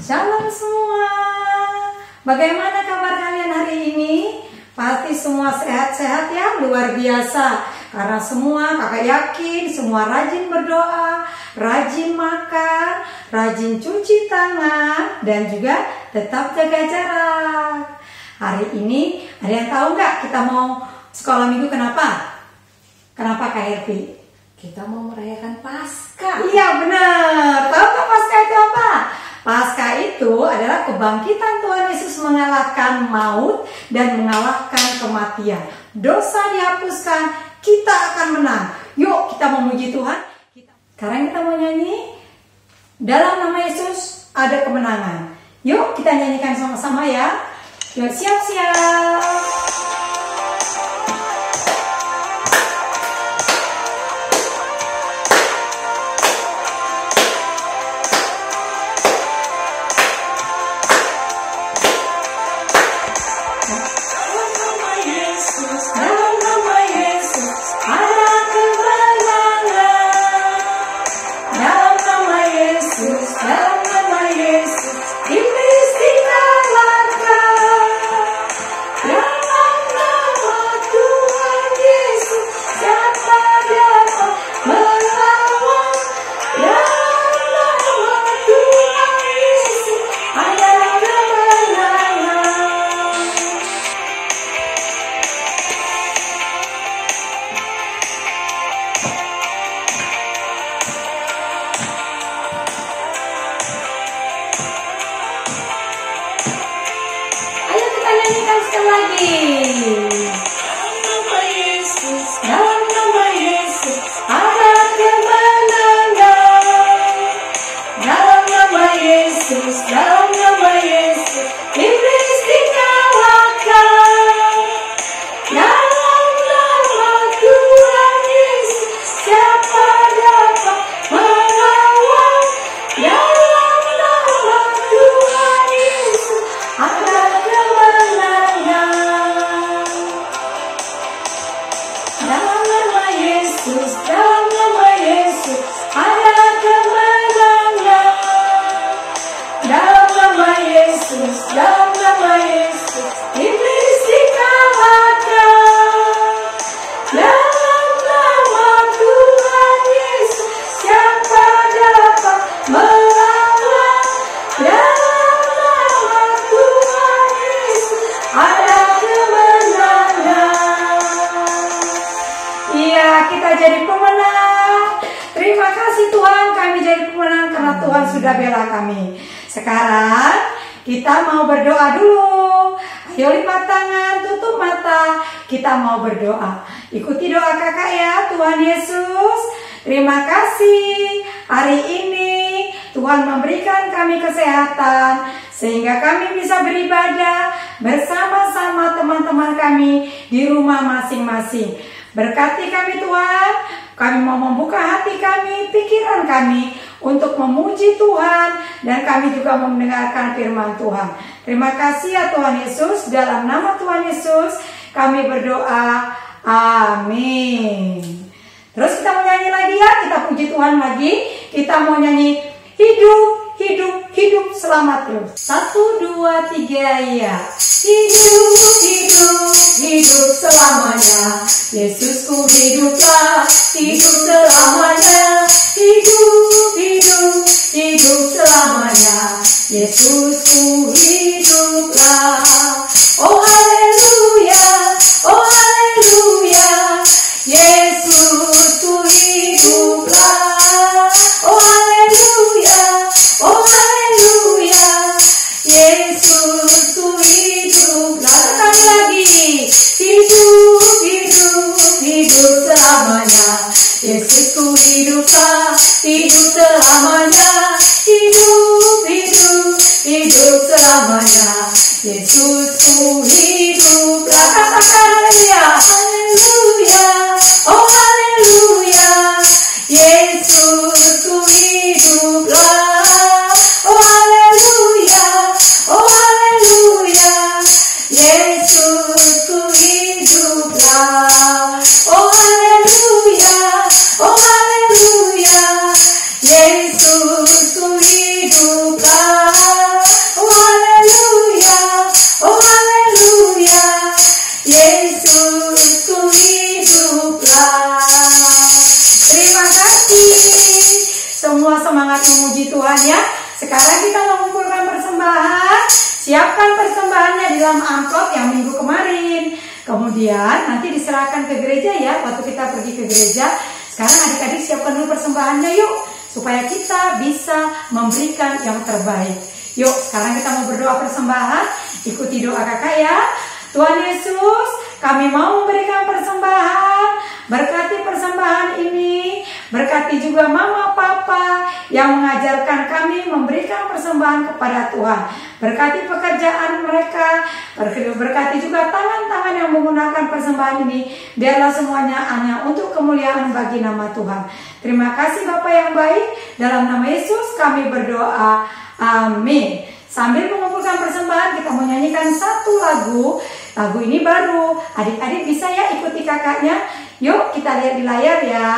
Shalom semua. Bagaimana kabar kalian hari ini? Pasti semua sehat-sehat ya, luar biasa. Karena semua kakak yakin semua rajin berdoa, rajin makan, rajin cuci tangan, dan juga tetap jaga jarak. Hari ini ada yang tahu nggak kita mau sekolah minggu kenapa? Kenapa Kak Herpi? Kita mau merayakan Paskah. Iya benar. Tahu nggak Paskah itu apa? Paskah itu adalah kebangkitan Tuhan Yesus mengalahkan maut dan mengalahkan kematian. Dosa dihapuskan, kita akan menang. Yuk kita memuji Tuhan. Sekarang kita mau nyanyi. Dalam nama Yesus ada kemenangan. Yuk kita nyanyikan sama-sama ya. Yuk siap-siap. Sudah bela kami. Sekarang kita mau berdoa dulu. Ayo lipat tangan, tutup mata. Kita mau berdoa. Ikuti doa kakak ya. Tuhan Yesus, terima kasih hari ini Tuhan memberikan kami kesehatan sehingga kami bisa beribadah bersama-sama teman-teman kami di rumah masing-masing. Berkati kami Tuhan. Kami mau membuka hati kami, pikiran kami untuk memuji Tuhan, dan kami juga mau mendengarkan firman Tuhan. Terima kasih ya Tuhan Yesus. Dalam nama Tuhan Yesus kami berdoa. Amin. Terus kita mau nyanyi lagi ya. Kita puji Tuhan lagi. Kita mau nyanyi hidup, hidup, hidup selamat terus. 1, 2, 3 ya. Hidup, hidup, hidup selamanya. Yesusku hiduplah, hidup selamanya. Hidup, hidup, hidup selamanya. Yesusku hiduplah. Oh haleluya, oh haleluya. Yesusku hiduplah. Oh haleluya, oh haleluya. Yesusku hiduplah. Sekali lagi. Hidup, hidup, hidup selamanya. Yesusku hiduplah, hidup selamanya. Hidup, hidup, hidup selamanya. Yesusku hiduplah. Katakan haleluya, haleluya, oh haleluya. Yesusku hiduplah. Oh haleluya, oh haleluya. Yesusku hiduplah. Oh haleluya, oh haleluya. Yesusku hiduplah. semangat memuji Tuhan ya. Sekarang kita mengumpulkan persembahan. Siapkan persembahannya di dalam amplop yang minggu kemarin. Kemudian nanti diserahkan ke gereja ya. Waktu kita pergi ke gereja. Sekarang adik-adik siapkan dulu persembahannya yuk. Supaya kita bisa memberikan yang terbaik. Yuk sekarang kita mau berdoa persembahan. Ikuti doa kakak ya. Tuhan Yesus, kami mau memberikan persembahan. Berkati persembahan ini. Berkati juga mama papa yang mengajarkan kami memberikan persembahan kepada Tuhan. Berkati pekerjaan mereka. Berkati juga tangan-tangan yang menggunakan persembahan ini. Biarlah semuanya hanya untuk kemuliaan bagi nama Tuhan. Terima kasih Bapa yang baik. Dalam nama Yesus kami berdoa. Amin. Sambil mengumpulkan persembahan, kita mau nyanyikan satu lagu. Lagu ini baru. Adik-adik bisa ya ikuti kakaknya. Yuk kita lihat di layar ya.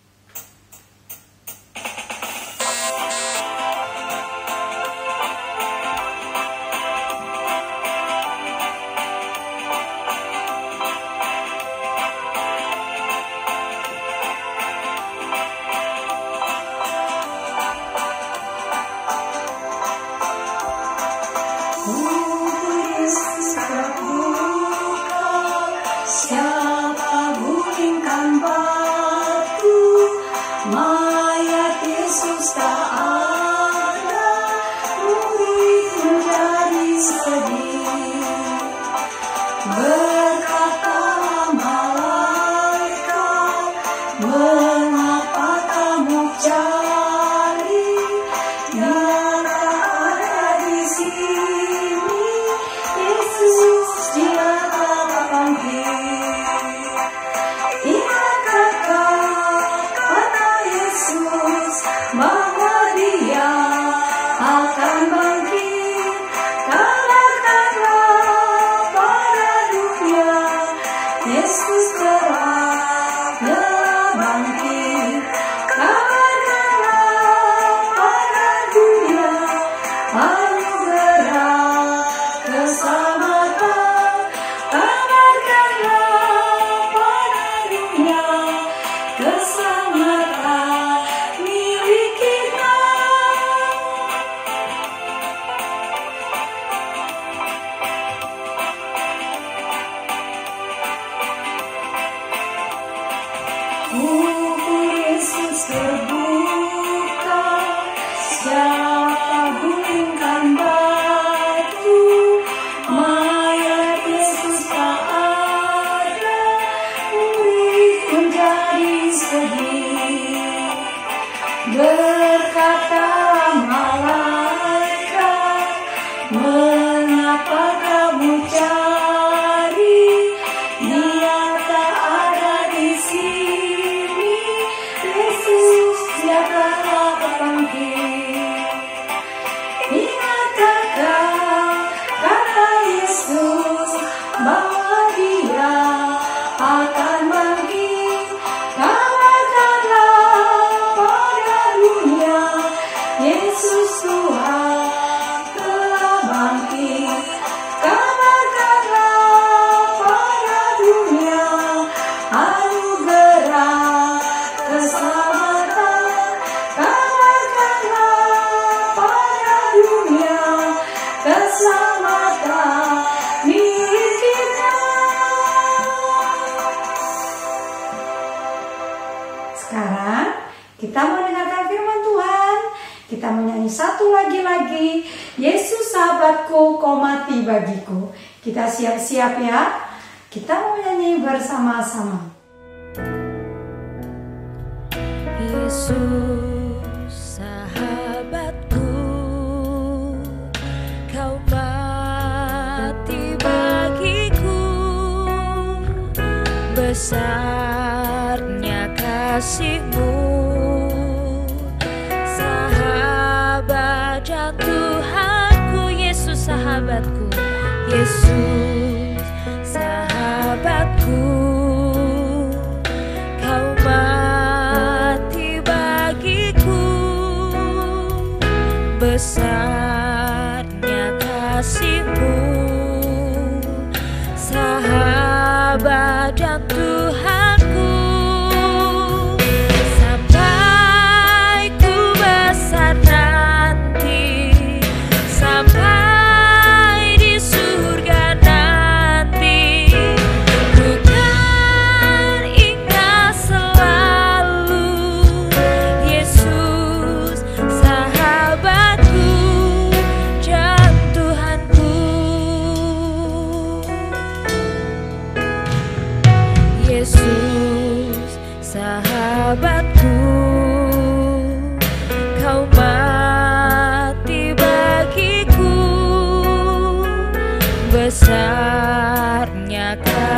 Sekarang kita mendengarkan firman Tuhan. Kita menyanyi satu lagi. Yesus sahabatku, kau mati bagiku. Kita siap-siap ya. Kita mau nyanyi bersama-sama. Yesus sahabatku, kau mati bagiku. Besarnya kasih-Mu, sahabat dan Tuhanku. Yesus sahabatku, Yesus sahabatku, kau mati bagiku. Besarnya kasih-Mu, sahabat dan Tuhanku. Sampai ku besar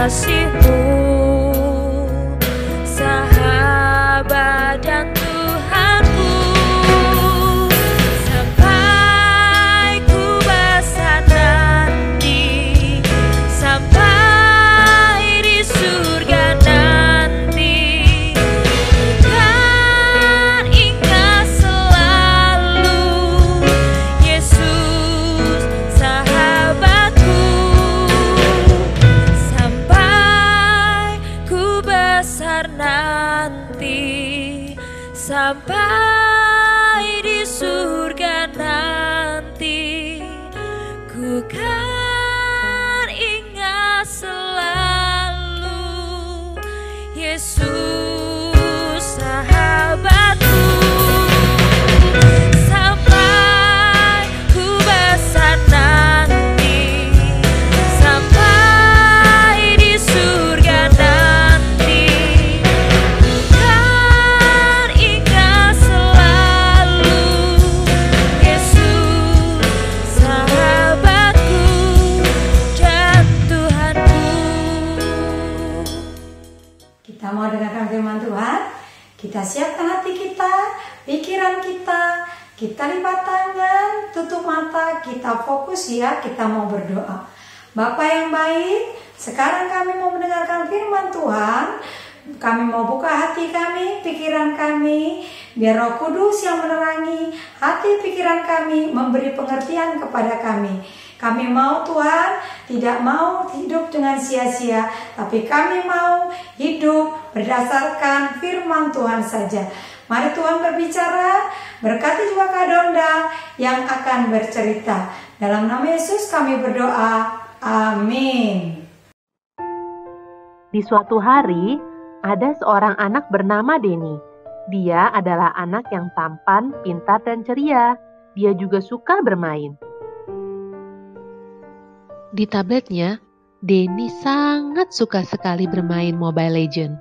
kekasihmu, sahabat dan Tuhanku. Sampai ku besar nanti, sampai di surga nanti, kan ingat selalu Yesus sahabatku. Sampai ku besar nanti, sampai di surga nanti, ku kan ingat selalu Yesus sahabatku. Sampai ku besar nanti, sampai di surga nanti, ku kan ingat selalu Yesus sahabatku dan Tuhanku. Kita mau dengarkan firman Tuhan. Kita siapkan hati kita, pikiran kita lipat tangan, tutup mata, kita fokus ya, kita mau berdoa. Bapa yang baik, sekarang kami mau mendengarkan firman Tuhan. Kami mau buka hati kami, pikiran kami, biar Roh Kudus yang menerangi hati pikiran kami, memberi pengertian kepada kami. Kami mau Tuhan, tidak mau hidup dengan sia-sia, tapi kami mau hidup berdasarkan firman Tuhan saja. Mari Tuhan berbicara, berkati juga Kak Donda yang akan bercerita. Dalam nama Yesus kami berdoa, amin. Di suatu hari, ada seorang anak bernama Denny. Dia adalah anak yang tampan, pintar, dan ceria. Dia juga suka bermain. Di tabletnya, Denny sangat suka sekali bermain Mobile Legends.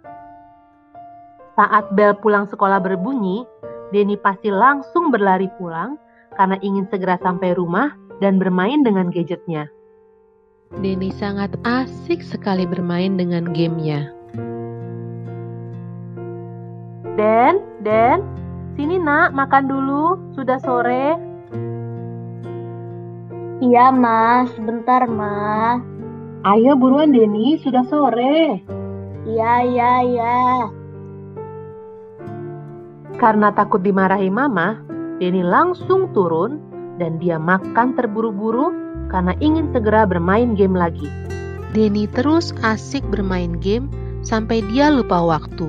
Saat bel pulang sekolah berbunyi, Denny pasti langsung berlari pulang karena ingin segera sampai rumah dan bermain dengan gadgetnya. Denny sangat asik sekali bermain dengan gamenya. Den, sini nak, makan dulu, sudah sore. Iya, Mas. Sebentar, Mas. Ayo buruan Denny, sudah sore. Iya. Karena takut dimarahi mama, Denny langsung turun dan dia makan terburu-buru karena ingin segera bermain game lagi. Denny terus asik bermain game sampai dia lupa waktu.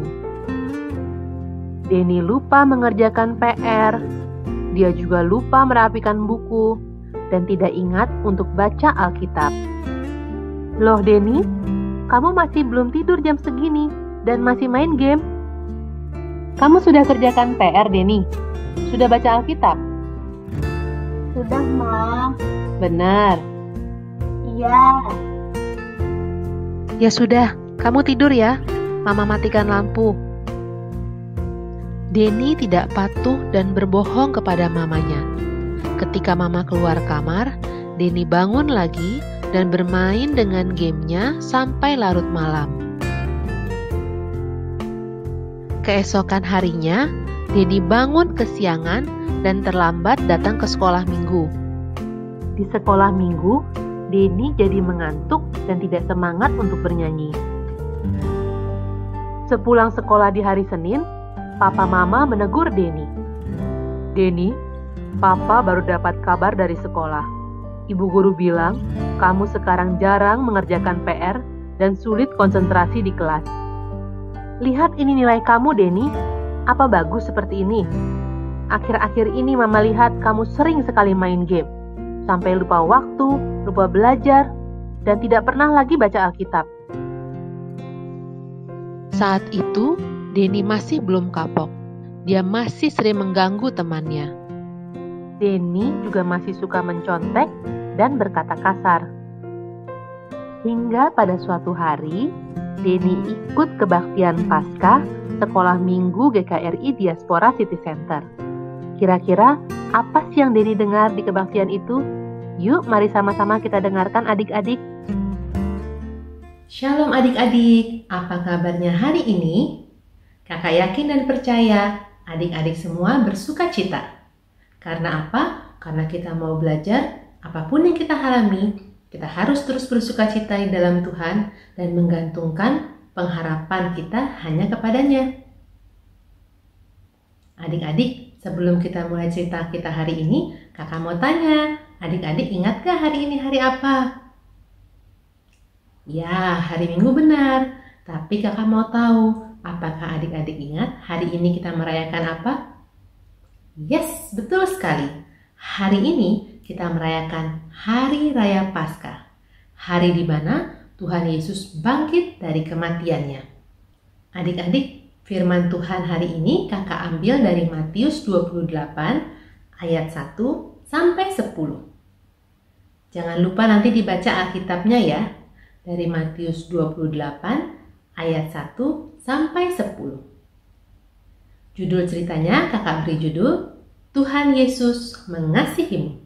Denny lupa mengerjakan PR. Dia juga lupa merapikan buku dan tidak ingat untuk baca Alkitab. Loh Denny, kamu masih belum tidur jam segini dan masih main game? Kamu sudah kerjakan PR, Denny? Sudah baca Alkitab? Sudah, Mas. Benar. Iya. Ya sudah, kamu tidur ya. Mama matikan lampu. Denny tidak patuh dan berbohong kepada mamanya. Ketika mama keluar kamar, Denny bangun lagi dan bermain dengan gamenya sampai larut malam. Keesokan harinya, Denny bangun kesiangan dan terlambat datang ke sekolah minggu. Di sekolah minggu, Denny jadi mengantuk dan tidak semangat untuk bernyanyi. Sepulang sekolah di hari Senin, Papa Mama menegur Denny. Denny, Papa baru dapat kabar dari sekolah. Ibu guru bilang, kamu sekarang jarang mengerjakan PR dan sulit konsentrasi di kelas. Lihat ini nilai kamu, Denny. Apa bagus seperti ini? Akhir-akhir ini Mama lihat kamu sering sekali main game. Sampai lupa waktu, lupa belajar, dan tidak pernah lagi baca Alkitab. Saat itu, Denny masih belum kapok. Dia masih sering mengganggu temannya. Denny juga masih suka mencontek dan berkata kasar. Hingga pada suatu hari, Denny ikut kebaktian Paskah Sekolah Minggu GKRI Diaspora City Center. Kira-kira apa sih yang Denny dengar di kebaktian itu? Yuk, mari sama-sama kita dengarkan adik-adik. Shalom adik-adik, apa kabarnya hari ini? Kakak yakin dan percaya adik-adik semua bersuka cita. Karena apa? Karena kita mau belajar, apapun yang kita alami, kita harus terus bersuka cita di dalam Tuhan dan menggantungkan pengharapan kita hanya kepadanya. Adik-adik, sebelum kita mulai cerita kita hari ini, kakak mau tanya, adik-adik ingat gak hari ini hari apa? Ya, hari Minggu benar. Tapi kakak mau tahu, apakah adik-adik ingat hari ini kita merayakan apa? Yes, betul sekali. Hari ini kita merayakan Hari Raya Paskah. Hari di mana Tuhan Yesus bangkit dari kematiannya. Adik-adik, firman Tuhan hari ini kakak ambil dari Matius 28 ayat 1 sampai 10. Jangan lupa nanti dibaca Alkitabnya ya. Dari Matius 28 ayat 1 sampai 10. Judul ceritanya kakak beri judul Tuhan Yesus mengasihimu.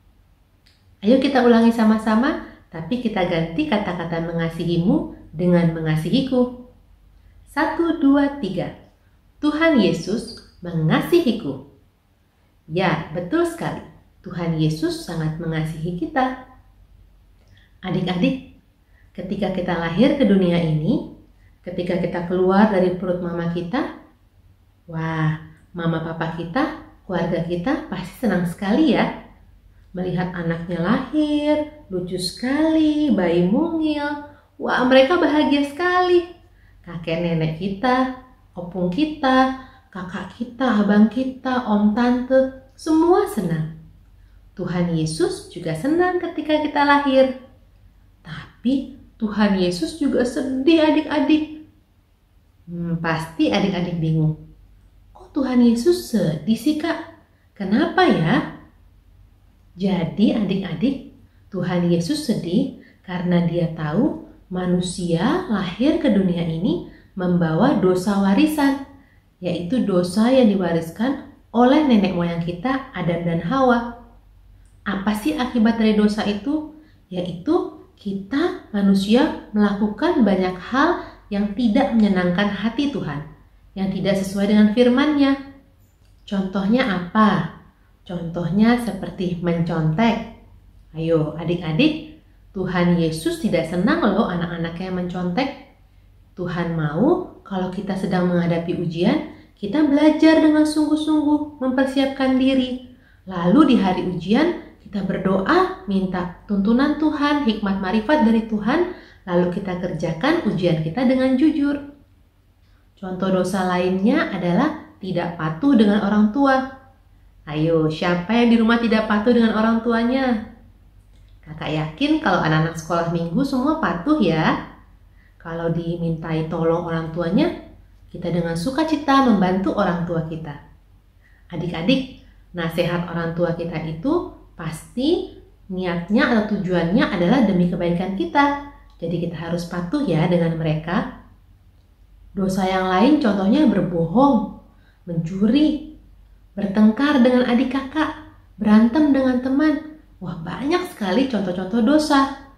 Ayo kita ulangi sama-sama, tapi kita ganti kata-kata mengasihimu dengan mengasihiku. 1, 2, 3. Tuhan Yesus mengasihiku. Ya, betul sekali. Tuhan Yesus sangat mengasihi kita. Adik-adik, ketika kita lahir ke dunia ini, ketika kita keluar dari perut mama kita, wah, mama papa kita, keluarga kita pasti senang sekali ya. Melihat anaknya lahir, lucu sekali, bayi mungil, wah mereka bahagia sekali. Kakek nenek kita, opung kita, kakak kita, abang kita, om tante, semua senang. Tuhan Yesus juga senang ketika kita lahir. Tapi Tuhan Yesus juga sedih adik-adik. Pasti adik-adik bingung. Kok Tuhan Yesus sedih sih kak? Kenapa ya? Jadi adik-adik, Tuhan Yesus sedih karena dia tahu manusia lahir ke dunia ini membawa dosa warisan, yaitu dosa yang diwariskan oleh nenek moyang kita Adam dan Hawa. Apa sih akibat dari dosa itu? Yaitu kita manusia melakukan banyak hal yang tidak menyenangkan hati Tuhan, yang tidak sesuai dengan firman-Nya. Contohnya apa? Contohnya seperti mencontek. Ayo adik-adik, Tuhan Yesus tidak senang loh anak-anaknya yang mencontek. Tuhan mau kalau kita sedang menghadapi ujian, kita belajar dengan sungguh-sungguh mempersiapkan diri. Lalu di hari ujian, kita berdoa, minta tuntunan Tuhan, hikmat marifat dari Tuhan, lalu kita kerjakan ujian kita dengan jujur. Contoh dosa lainnya adalah tidak patuh dengan orang tua. Ayo, siapa yang di rumah tidak patuh dengan orang tuanya? Kakak yakin kalau anak-anak sekolah minggu semua patuh ya. Kalau dimintai tolong orang tuanya, kita dengan sukacita membantu orang tua kita. Adik-adik, nasihat orang tua kita itu pasti niatnya atau tujuannya adalah demi kebaikan kita. Jadi kita harus patuh ya dengan mereka. Dosa yang lain contohnya berbohong, mencuri, bertengkar dengan adik kakak, berantem dengan teman. Wah, banyak sekali contoh-contoh dosa.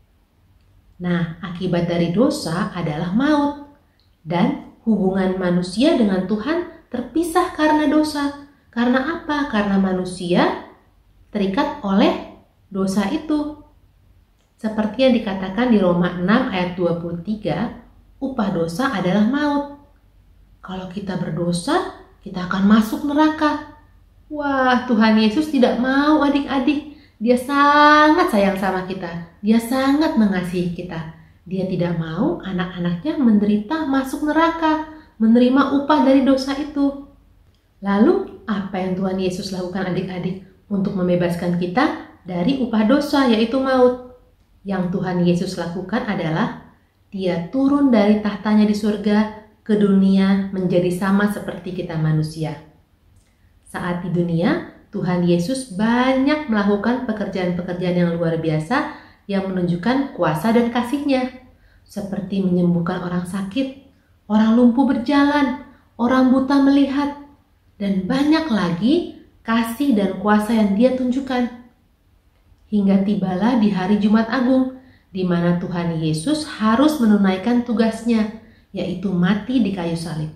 Nah, akibat dari dosa adalah maut. Dan hubungan manusia dengan Tuhan terpisah karena dosa. Karena apa? Karena manusia terikat oleh dosa itu. Seperti yang dikatakan di Roma 6 ayat 23, upah dosa adalah maut. Kalau kita berdosa, kita akan masuk neraka. Wah, Tuhan Yesus tidak mau adik-adik. Dia sangat sayang sama kita. Dia sangat mengasihi kita. Dia tidak mau anak-anaknya menderita masuk neraka, menerima upah dari dosa itu. Lalu, apa yang Tuhan Yesus lakukan adik-adik untuk membebaskan kita dari upah dosa, yaitu maut? Yang Tuhan Yesus lakukan adalah Dia turun dari tahtanya di surga ke dunia menjadi sama seperti kita manusia. Saat di dunia, Tuhan Yesus banyak melakukan pekerjaan-pekerjaan yang luar biasa yang menunjukkan kuasa dan kasih-Nya, seperti menyembuhkan orang sakit, orang lumpuh berjalan, orang buta melihat, dan banyak lagi kasih dan kuasa yang Dia tunjukkan. Hingga tibalah di hari Jumat Agung, di mana Tuhan Yesus harus menunaikan tugasnya, yaitu mati di kayu salib.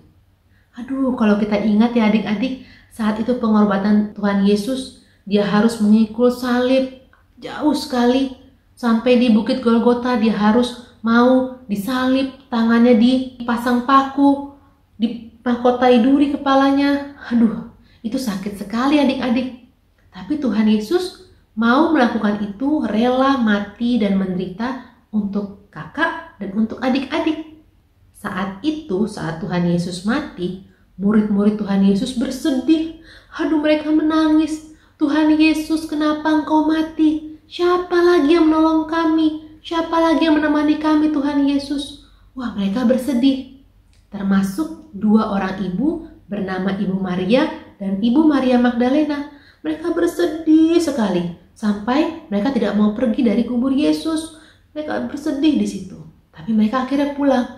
Aduh, kalau kita ingat ya adik-adik, saat itu pengorbanan Tuhan Yesus, dia harus mengikul salib jauh sekali. Sampai di Bukit Golgota dia harus mau disalib, tangannya dipasang paku, dipahkotai duri kepalanya. Aduh, itu sakit sekali adik-adik. Tapi Tuhan Yesus mau melakukan itu, rela mati dan menderita untuk kakak dan untuk adik-adik. Saat itu, saat Tuhan Yesus mati, murid-murid Tuhan Yesus bersedih. Aduh, mereka menangis. Tuhan Yesus, kenapa engkau mati? Siapa lagi yang menolong kami? Siapa lagi yang menemani kami, Tuhan Yesus? Wah, mereka bersedih. Termasuk 2 orang ibu bernama Ibu Maria dan Ibu Maria Magdalena. Mereka bersedih sekali sampai mereka tidak mau pergi dari kubur Yesus. Mereka bersedih di situ. Tapi mereka akhirnya pulang.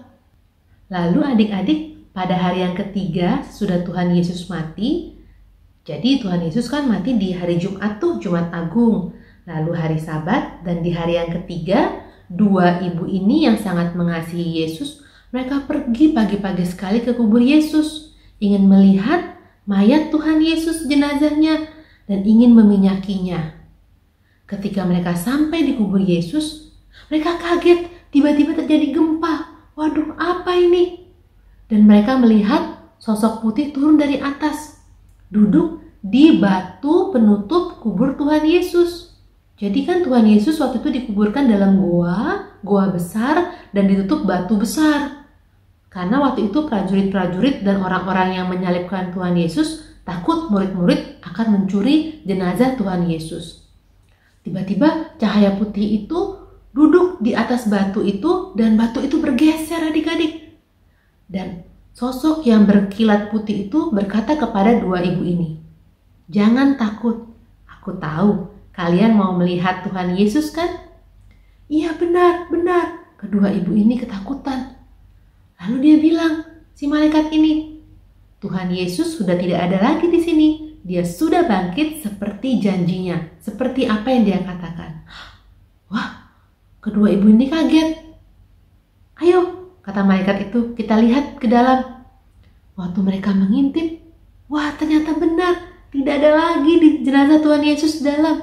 Lalu adik-adik, pada hari yang ketiga sudah Tuhan Yesus mati. Jadi Tuhan Yesus kan mati di hari Jumat tuh, Jumat Agung. Lalu hari Sabat dan di hari yang ketiga, 2 ibu ini yang sangat mengasihi Yesus, mereka pergi pagi-pagi sekali ke kubur Yesus. Ingin melihat mayat Tuhan Yesus, jenazahnya, dan ingin meminyakinya. Ketika mereka sampai di kubur Yesus, mereka kaget, tiba-tiba terjadi gempa. Waduh, apa ini? Dan mereka melihat sosok putih turun dari atas, duduk di batu penutup kubur Tuhan Yesus. Jadi kan Tuhan Yesus waktu itu dikuburkan dalam goa besar dan ditutup batu besar. Karena waktu itu prajurit-prajurit dan orang-orang yang menyalibkan Tuhan Yesus takut murid-murid akan mencuri jenazah Tuhan Yesus. Tiba-tiba cahaya putih itu duduk di atas batu itu dan batu itu bergeser adik-adik. Dan sosok yang berkilat putih itu berkata kepada 2 ibu ini, "Jangan takut, aku tahu kalian mau melihat Tuhan Yesus kan?" "Iya, benar. Kedua ibu ini ketakutan. Lalu dia bilang, si malaikat ini, "Tuhan Yesus sudah tidak ada lagi di sini. Dia sudah bangkit seperti janjinya, seperti apa yang dia katakan." Wah, kedua ibu ini kaget. "Ayo," kata malaikat itu, "kita lihat ke dalam." Waktu mereka mengintip, wah ternyata benar, tidak ada lagi di jenazah Tuhan Yesus di dalam.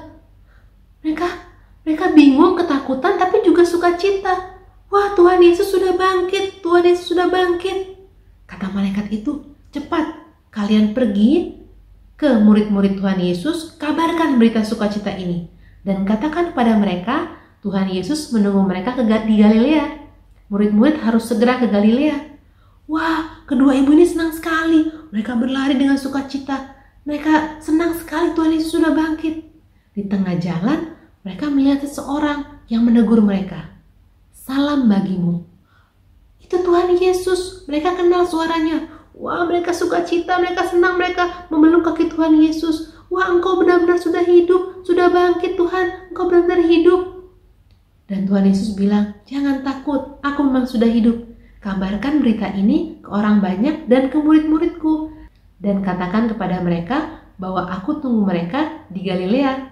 Mereka bingung, ketakutan, tapi juga sukacita. Wah, Tuhan Yesus sudah bangkit, Tuhan Yesus sudah bangkit. Kata malaikat itu, "Cepat, kalian pergi ke murid-murid Tuhan Yesus, kabarkan berita sukacita ini. Dan katakan kepada mereka, Tuhan Yesus menunggu mereka di Galilea. Murid-murid harus segera ke Galilea." Wah, kedua ibu ini senang sekali. Mereka berlari dengan sukacita. Mereka senang sekali Tuhan Yesus sudah bangkit. Di tengah jalan, mereka melihat seseorang yang menegur mereka. "Salam bagimu." Itu Tuhan Yesus. Mereka kenal suaranya. Wah, mereka sukacita, mereka senang, mereka memeluk kaki Tuhan Yesus. "Wah, engkau benar-benar sudah hidup, sudah bangkit Tuhan, engkau benar-benar hidup." Dan Tuhan Yesus bilang, "Jangan takut, aku memang sudah hidup. Kabarkan berita ini ke orang banyak dan ke murid-muridku. Dan katakan kepada mereka bahwa aku tunggu mereka di Galilea."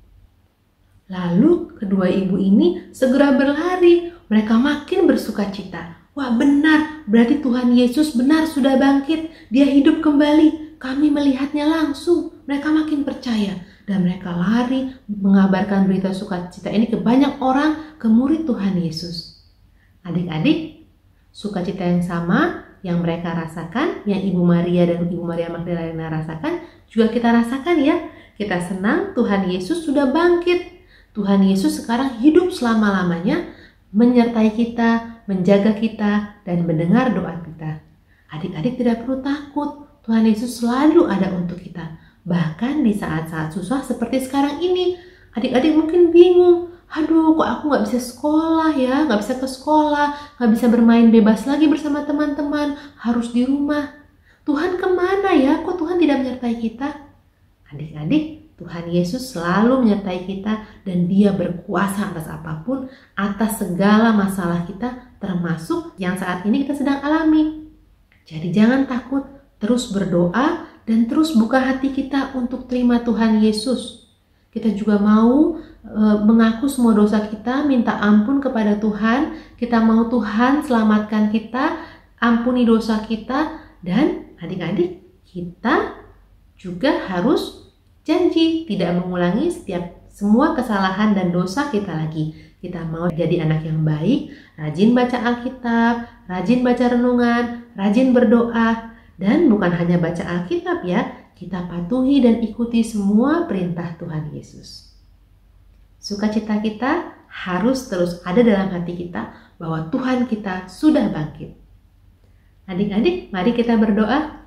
Lalu kedua ibu ini segera berlari. Mereka makin bersukacita. Wah, benar, berarti Tuhan Yesus benar sudah bangkit. Dia hidup kembali. Kami melihatnya langsung. Mereka makin percaya. Dan mereka lari mengabarkan berita sukacita ini ke banyak orang, ke murid Tuhan Yesus. Adik-adik, sukacita yang sama yang mereka rasakan, yang Ibu Maria dan Ibu Maria Magdalena rasakan, juga kita rasakan ya. Kita senang Tuhan Yesus sudah bangkit. Tuhan Yesus sekarang hidup selama-lamanya, menyertai kita, menjaga kita, dan mendengar doa kita. Adik-adik tidak perlu takut, Tuhan Yesus selalu ada untuk kita. Bahkan di saat-saat susah seperti sekarang ini, adik-adik mungkin bingung. Aduh, kok aku gak bisa sekolah ya, gak bisa ke sekolah, gak bisa bermain bebas lagi bersama teman-teman, harus di rumah. Tuhan kemana ya, kok Tuhan tidak menyertai kita? Adik-adik, Tuhan Yesus selalu menyertai kita dan Dia berkuasa atas apapun, atas segala masalah kita, termasuk yang saat ini kita sedang alami. Jadi jangan takut, terus berdoa dan terus buka hati kita untuk terima Tuhan Yesus. Kita juga mau mengaku semua dosa kita, minta ampun kepada Tuhan. Kita mau Tuhan selamatkan kita, ampuni dosa kita. Dan adik-adik, kita juga harus janji tidak mengulangi semua kesalahan dan dosa kita lagi. Kita mau jadi anak yang baik, rajin baca Alkitab, rajin baca renungan, rajin berdoa. Dan bukan hanya baca Alkitab ya, kita patuhi dan ikuti semua perintah Tuhan Yesus. Sukacita kita harus terus ada dalam hati kita bahwa Tuhan kita sudah bangkit. Adik-adik, mari kita berdoa.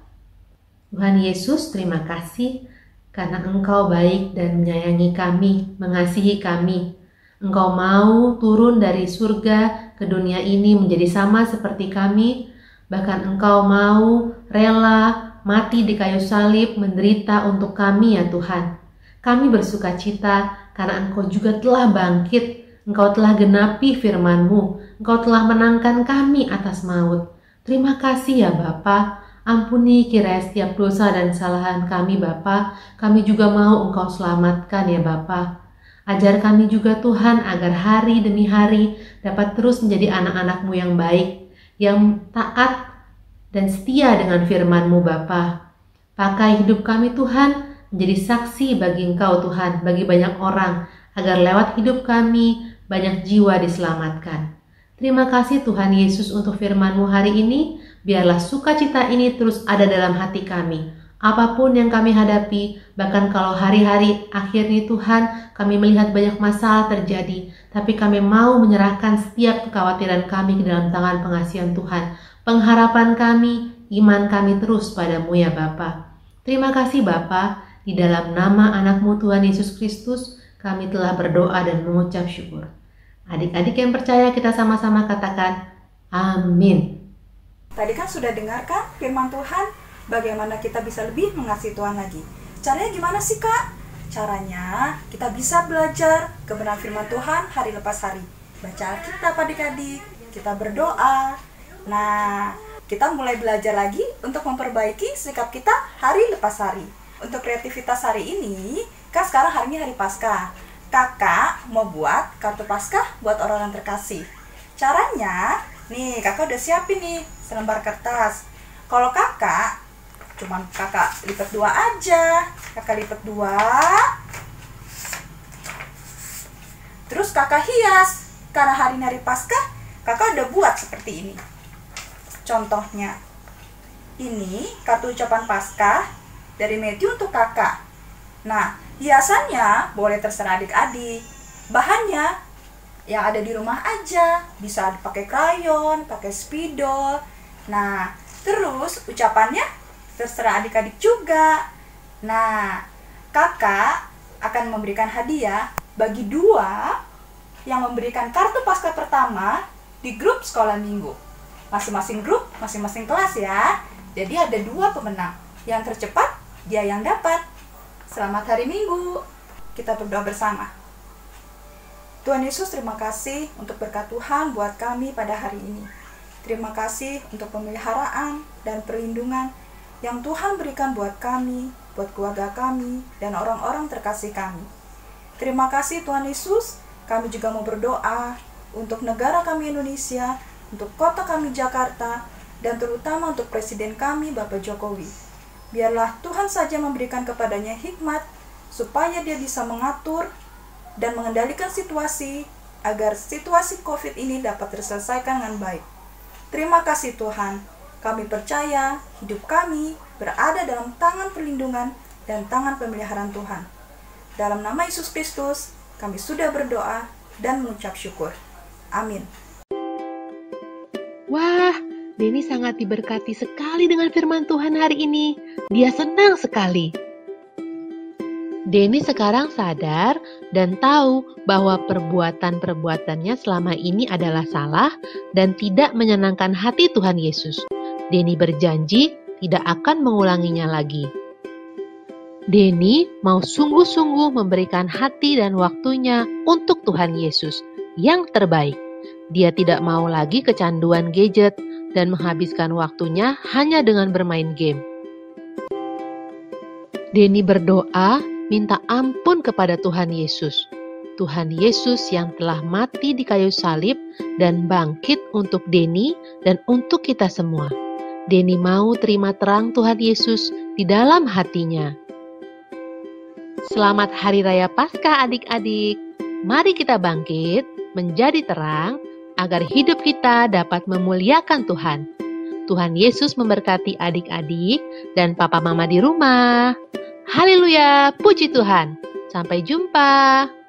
Tuhan Yesus, terima kasih karena Engkau baik dan menyayangi kami, mengasihi kami. Engkau mau turun dari surga ke dunia ini menjadi sama seperti kami. Bahkan Engkau mau rela mati di kayu salib, menderita untuk kami ya Tuhan. Kami bersuka cita karena Engkau juga telah bangkit. Engkau telah genapi firman-Mu. Engkau telah menangkan kami atas maut. Terima kasih ya Bapa. Ampuni kiranya setiap dosa dan kesalahan kami Bapa. Kami juga mau Engkau selamatkan ya Bapa. Ajar kami juga Tuhan agar hari demi hari dapat terus menjadi anak-anak-Mu yang baik, yang taat dan setia dengan firman-Mu Bapa. Pakai hidup kami Tuhan menjadi saksi bagi Engkau Tuhan, bagi banyak orang, agar lewat hidup kami banyak jiwa diselamatkan. Terima kasih Tuhan Yesus untuk firman-Mu hari ini. Biarlah sukacita ini terus ada dalam hati kami. Apapun yang kami hadapi, bahkan kalau hari-hari akhir ini Tuhan, kami melihat banyak masalah terjadi, tapi kami mau menyerahkan setiap kekhawatiran kami ke dalam tangan pengasihan Tuhan. Pengharapan kami, iman kami terus padamu ya Bapa. Terima kasih Bapa, di dalam nama anak-Mu Tuhan Yesus Kristus, kami telah berdoa dan mengucap syukur. Adik-adik yang percaya, kita sama-sama katakan, amin. Tadi kan sudah dengarkan firman Tuhan, bagaimana kita bisa lebih mengasihi Tuhan lagi. Caranya gimana sih Kak? Caranya kita bisa belajar kebenaran firman Tuhan hari lepas hari. Baca Alkitab adik-adik, kita berdoa. Nah, kita mulai belajar lagi untuk memperbaiki sikap kita hari lepas hari. Untuk kreativitas hari ini, kan sekarang harinya hari Paskah. Kakak mau buat kartu Paskah buat orang yang terkasih. Caranya, nih kakak udah siapin nih selembar kertas. Kalau kakak, cuman kakak lipat 2 aja. Kakak lipat 2. Terus kakak hias. Karena hari ini hari Paskah, kakak udah buat seperti ini. Contohnya, ini kartu ucapan Paskah dari Matthew untuk kakak. Nah, hiasannya boleh terserah adik-adik. Bahannya yang ada di rumah aja. Bisa pakai krayon, pakai spidol. Nah, terus ucapannya terserah adik-adik juga. Nah, kakak akan memberikan hadiah bagi 2 yang memberikan kartu Paskah pertama di grup sekolah minggu. Masing-masing grup, masing-masing kelas ya. Jadi ada 2 pemenang. Yang tercepat, dia yang dapat. Selamat hari Minggu. Kita berdoa bersama. Tuhan Yesus, terima kasih untuk berkat Tuhan buat kami pada hari ini. Terima kasih untuk pemeliharaan dan perlindungan yang Tuhan berikan buat kami, buat keluarga kami, dan orang-orang terkasih kami. Terima kasih Tuhan Yesus. Kami juga mau berdoa untuk negara kami Indonesia, untuk kota kami Jakarta, dan terutama untuk Presiden kami Bapak Jokowi. Biarlah Tuhan saja memberikan kepadanya hikmat, supaya dia bisa mengatur dan mengendalikan situasi, agar situasi COVID ini dapat terselesaikan dengan baik. Terima kasih Tuhan, kami percaya hidup kami berada dalam tangan perlindungan dan tangan pemeliharaan Tuhan. Dalam nama Yesus Kristus, kami sudah berdoa dan mengucap syukur. Amin. Wah, Denny sangat diberkati sekali dengan firman Tuhan hari ini. Dia senang sekali. Denny sekarang sadar dan tahu bahwa perbuatan-perbuatannya selama ini adalah salah dan tidak menyenangkan hati Tuhan Yesus. Denny berjanji tidak akan mengulanginya lagi. Denny mau sungguh-sungguh memberikan hati dan waktunya untuk Tuhan Yesus yang terbaik. Dia tidak mau lagi kecanduan gadget dan menghabiskan waktunya hanya dengan bermain game. Denny berdoa minta ampun kepada Tuhan Yesus. Tuhan Yesus yang telah mati di kayu salib dan bangkit untuk Denny dan untuk kita semua. Denny mau terima terang Tuhan Yesus di dalam hatinya. Selamat Hari Raya Paskah adik-adik. Mari kita bangkit menjadi terang agar hidup kita dapat memuliakan Tuhan. Tuhan Yesus memberkati adik-adik dan papa mama di rumah. Haleluya, puji Tuhan. Sampai jumpa.